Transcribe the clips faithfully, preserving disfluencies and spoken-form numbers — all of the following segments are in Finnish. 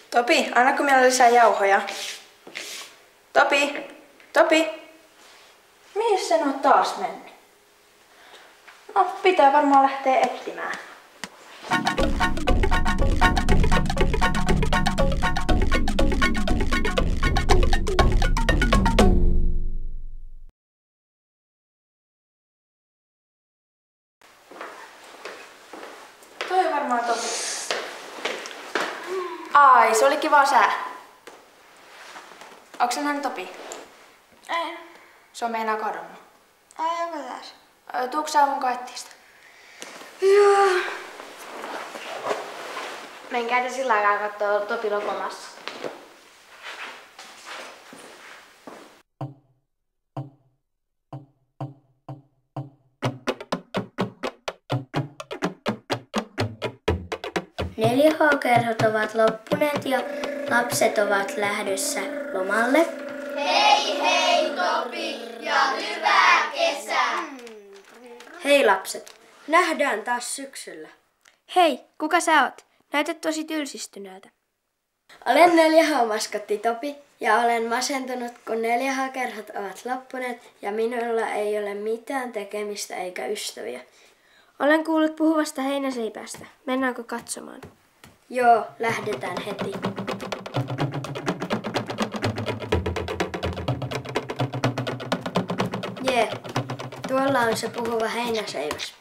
Topi, annako meillä lisää jauhoja? Topi, Topi, mihin sen on taas mennyt? No, pitää varmaan lähteä etsimään. Toi on varmaan Topi. Ai, se oli kiva sää. Onko se nähnyt Topi? Ei. Se on meinaa kadonnut. Ai, onko taas? Tuuko sä mun kaettiista? Joo. Menkää sillä aikaa kattoo Topi lokomassa. neljä H-kerhot ovat loppuneet ja lapset ovat lähdössä lomalle. Hei hei Topi ja hyvää kesää! Hei lapset, nähdään taas syksyllä. Hei, kuka sä oot? Näytät tosi tylsistyneeltä. Olen neljä H-maskotti Topi ja olen masentunut, kun neljä H-kerhot ovat loppuneet ja minulla ei ole mitään tekemistä eikä ystäviä. Olen kuullut puhuvasta heinäseipästä. Mennäänkö katsomaan? Joo, lähdetään heti. Jee, tuolla on se puhuva heinäseiväs.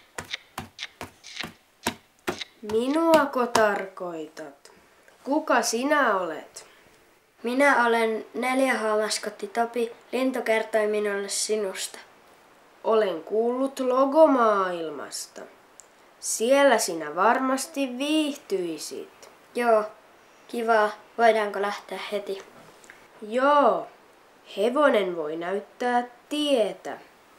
Minuako tarkoitat? Kuka sinä olet? Minä olen neljä H-maskotti Topi. Lintu kertoi minulle sinusta. Olen kuullut logomaailmasta. Siellä sinä varmasti viihtyisit. Joo, kiva. Voidaanko lähteä heti? Joo, hevonen voi näyttää tietä.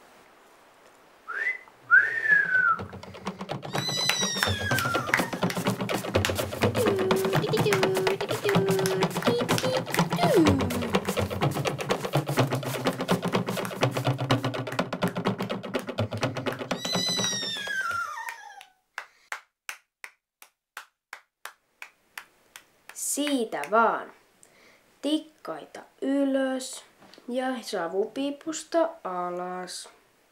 Siitä vaan. Tikkaita ylös ja savupiipusta alas.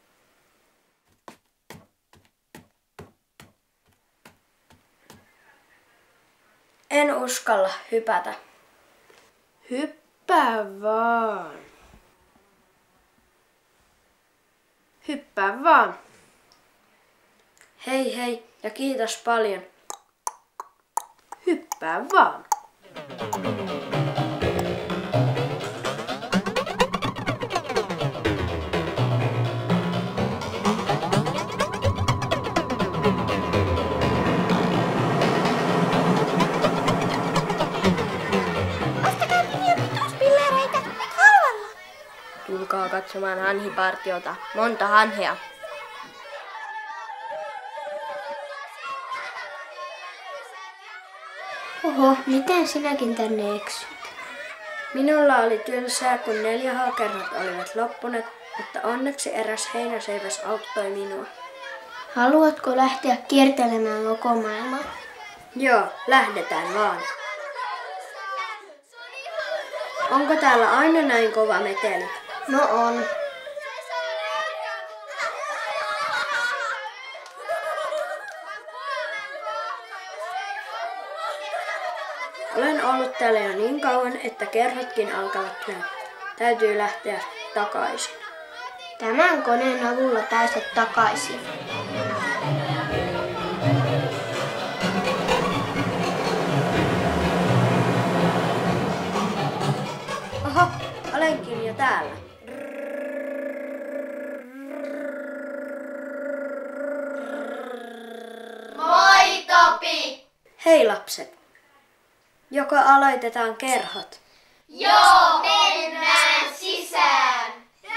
En uskalla hypätä. Hyppää vaan. Hyppää vaan. Hei hei ja kiitos paljon. Hyppää vaan. Ostakaa pieniä pituuspillereitä halvalla. Tulkaa katsomaan hanhipartiota. Monta hanhea. Oho, miten sinäkin tänne eksyt? Minulla oli tylsää, kun neljä H-kerhot olivat loppuneet, mutta onneksi eräs heinäseiväs auttoi minua. Haluatko lähteä kiertelemään lokomaailmaa? Joo, lähdetään vaan. Onko täällä aina näin kova meteli? No on. Olen ollut täällä jo niin kauan, että kerhotkin alkavat näyttää. Täytyy lähteä takaisin. Tämän koneen avulla pääset takaisin. Oho, olenkin jo täällä. Moi Topi! Hei lapset. Joko aloitetaan kerhot? Joo, mennään sisään!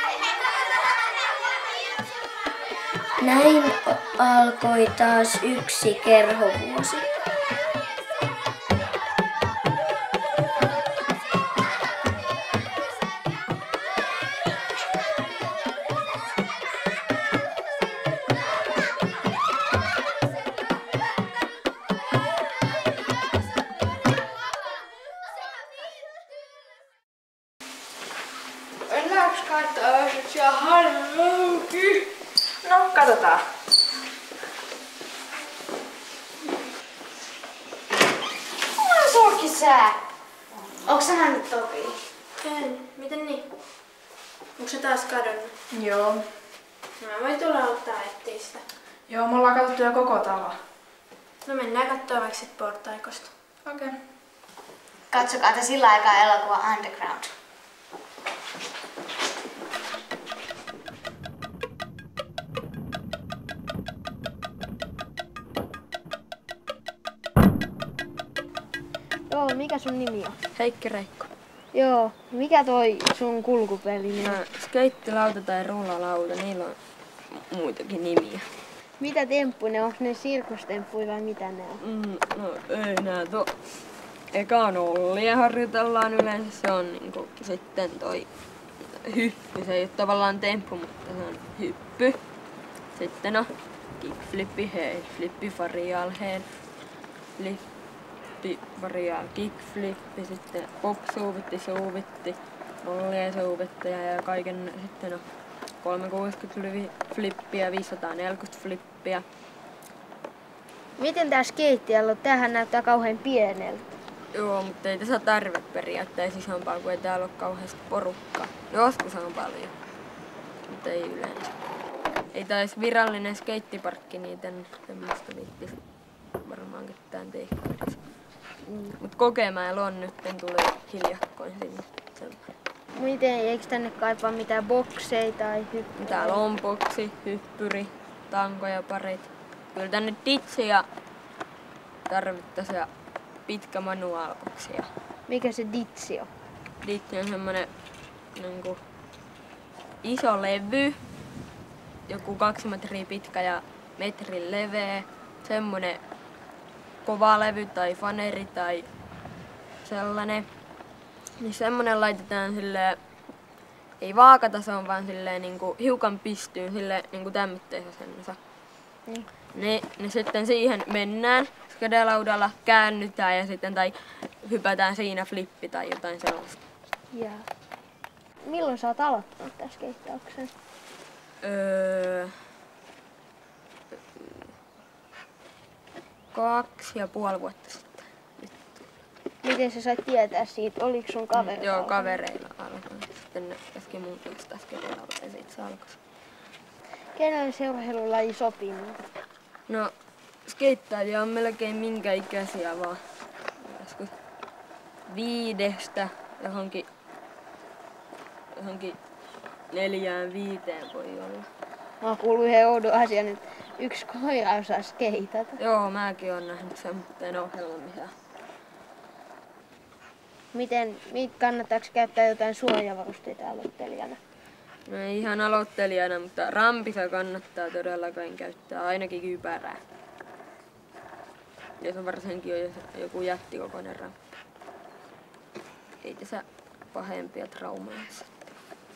Näin alkoi taas yksi kerhovuosi. Katsotaan. Mulla suokin sää. Onko sä nähnyt Topi? En. Miten niin? Onko se taas kadonnut? Joo. Mä voin tulla auttaa etsiä sitä. Joo, me ollaan katsottu jo koko talo. No mennään kattoo vaikka sit portaikosta. Okei. Okay. Katsokaa te sillä aikaa elokuva Underground. Joo, mikä sun nimi on? Heikki Reikko. Joo, mikä toi sun kulkupeli nimi? Nää skeittilauta tai rullalauta, niillä on muitakin nimiä. Mitä temppuja ne on? Ne sirkustemppuja vai mitä ne on? Mm, no ei nää to... Eka nollia harjoitellaan yleensä, se on niinku sitten toi hyppy. Se ei oo tavallaan temppu, mutta se on hyppy. Sitten on kickflippi, head flippi, varial head flippi, varial kickflippi, sitten pop suuvitti, suuvitti, nollia suuvittaja ja kaiken sitten on kolmesataakuusikymmentä flippiä, viisisataaneljäkymmentä flippiä. Miten tää skeittialue? Tämähän näyttää kauhean pieneltä. Joo, mutta ei tässä tarve periaatteessa isompaa, kun ei täällä ole kauheasti porukkaa. Joskus on paljon, mutta ei yleensä. Ei tää edes virallinen skeittiparkki, niitä tämmöistä viittis varmaan ketään teikkaidessa. Mm. Mut Kokemäellä on nyt, tuli hiljakkoin sinne semmoinen. Miten, eikö tänne kaipaa mitään bokseja tai hyppyjä? Täällä on boksi, hyppyri, tankoja parit. Kyllä tänne ditsiä tarvittais ja pitkä manuaalboksi. Mikä se ditsi on? Ditsi on semmonen niinku iso levy, joku kaksi metriä pitkä ja metrin leveä. Semmonen kova levy tai faneri tai sellainen. Niin semmonen laitetaan silleen, ei vaakatasoon, vaan silleen niinku hiukan pystyyn, silleen niinku tämmöisessä asennossa. Niin. Ne, ne sitten siihen mennään, skedelaudalla käännytään ja sitten tai hypätään siinä flippi tai jotain sellaista. Jaa. Milloin sä oot aloittanut tämän skeittauksen? Öö, kaksi ja puoli vuotta sitten. Miten sä sait tietää siitä? Oliko sun kaveri? Joo, kavereilla alkoi. Sitten ne käski mun tuosta skedelaudalla ja sit se alkoi. Kenelle se urheilulaji sopii? No, skeittaajia on melkein minkä ikäisiä vaan. Joskus viidestä johonkin, johonkin neljään viiteen voi olla. Mä oon kuullut yhden oudon asian, että yksi koira osaa skeitata. Joo, mäkin oon nähnyt semmoinen ohjelma, missä... Miten, mit, kannattaako käyttää jotain suojavarusteita aloittelijana? No ei ihan aloittelijana, mutta rampissa kannattaa todellakin käyttää ainakin kypärää. Jos on varsinkin on joku jättikokoinen ramppi. Ei tässä pahempia traumaa sitten.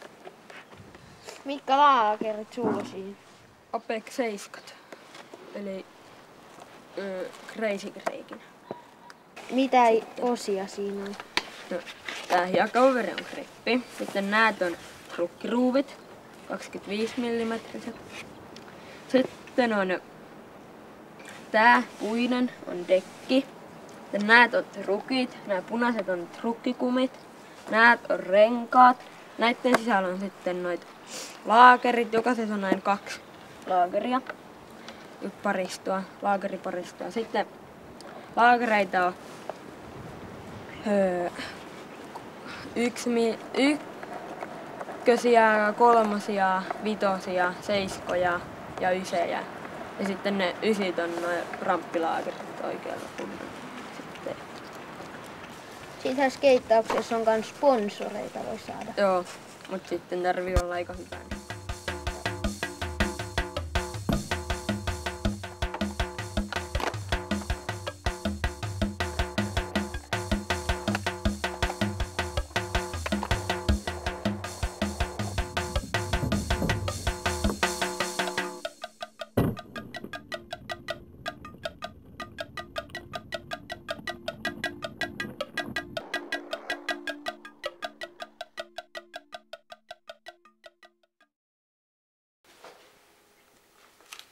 Mitkä laakerit sulla siinä? Apex seitsemän. Eli ö, Crazy Creikin. Mitä osia siinä on? No, tää hiekkaoveri on grippi. Sitten näät on trukkiruuvit, kaksikymmentäviisi millimetriset. Sitten on tää puinen on dekki. Sitten näät on trukit, nämä punaiset on trukkikumit. Näät on renkaat. Näitten sisällä on sitten noit laakerit. Jokaisessa on näin kaksi laakeria. Paristoa, laakeriparistoa. Sitten laakereita on öö, yksi mi, ykkösiä, kolmosia, vitosia, seiskoja ja ysejä. Ja sitten ne ysit on noin ramppilaakerit oikealla puolella. Sitten. Siitä skeittauksessa on myös sponsoreita voi saada. Joo, mutta sitten tarvii olla aika hyvä.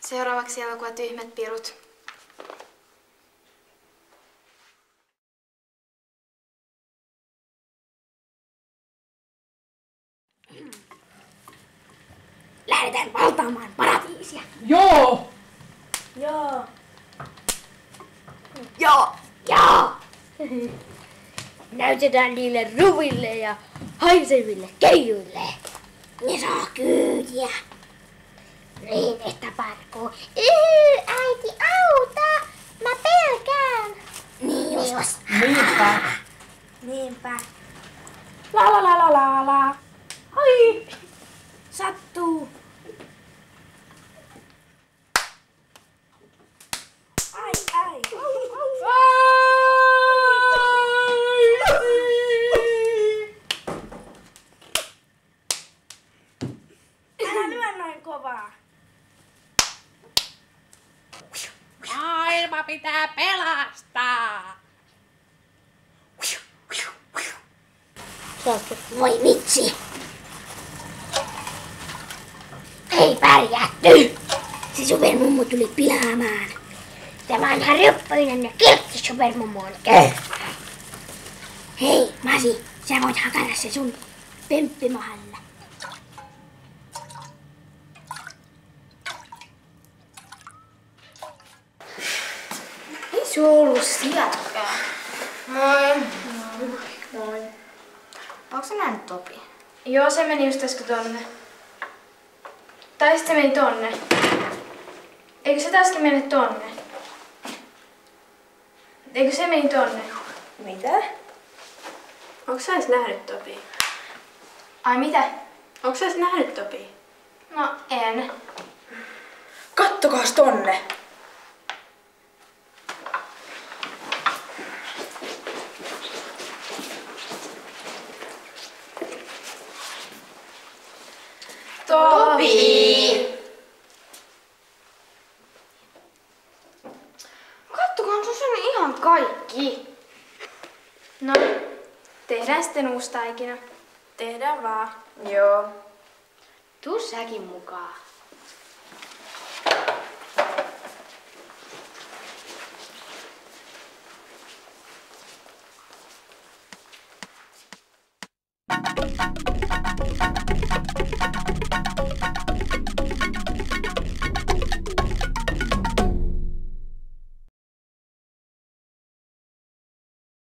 Seuraavaksi elokuva Tyhmät pirut. Lähdetään valtaamaan paratiisia. Joo! Joo. Joo! Joo! Näytetään niille ruville ja haiseville keijuille. Ne saa kyytiä. Niin, että parkuu. Yy, äiti, auta! Mä pelkään. Niin jos. Niinpä. Niinpä. La la la la la la. Ai! Sattuu. Ai, ai. Älä lyö noin kovaa. Maailma pitää pelastaa. Voi vitsi. Ei pärjätty. Se supermummu tuli pilaamaan. Tämä vanha ryppöinen ja kiltti supermummu on köyhä. Hei, Masi, sä voit hakata se sun pemppimahalla. Ei se ollut sieltäkään. Moi. Moi. Onko sä nähnyt Topi? Joo, se meni just äsken tonne. Tai sitten se meni tonne. Eikö se taaskin mene tonne? Eikö se meni tonne? Mitä? Onko sä edes nähnyt Topi? Ai mitä? Onko sä edes nähnyt Topi? No en. Kattokaas tonne. Topi! Kattokaa, se on ihan kaikki. No, tehdään sitten uusi taikina. Tehdään vaan. Joo. Tuu säkin mukaan.